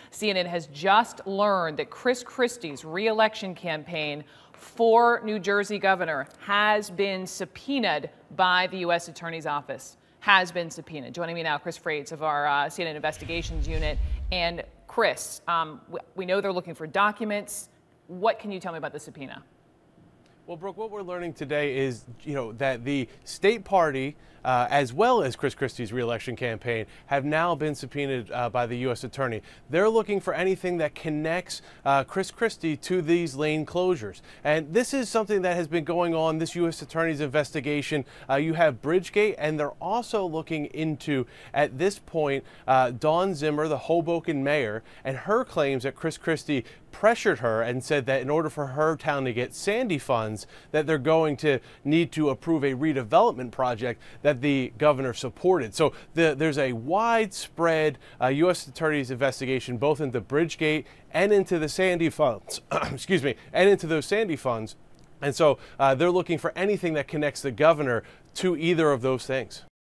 CNN has just learned that Chris Christie's re-election campaign for New Jersey governor has been subpoenaed by the U.S. Attorney's Office. Has been subpoenaed. Joining me now, Chris Freites of our CNN Investigations Unit. And Chris, we know they're looking for documents. What can you tell me about the subpoena? Well, Brooke, what we're learning today is, that the state party, as well as Chris Christie's reelection campaign, have now been subpoenaed by the U.S. Attorney. They're looking for anything that connects Chris Christie to these lane closures. And this is something that has been going on, this U.S. Attorney's investigation. You have Bridgegate, and they're also looking into, at this point, Dawn Zimmer, the Hoboken mayor, and her claims that Chris Christie pressured her and said that in order for her town to get Sandy funds, that they're going to need to approve a redevelopment project that the governor supported. So there's a widespread U.S. Attorney's investigation both into Bridgegate and into the Sandy funds, excuse me, and into those Sandy funds. And so they're looking for anything that connects the governor to either of those things.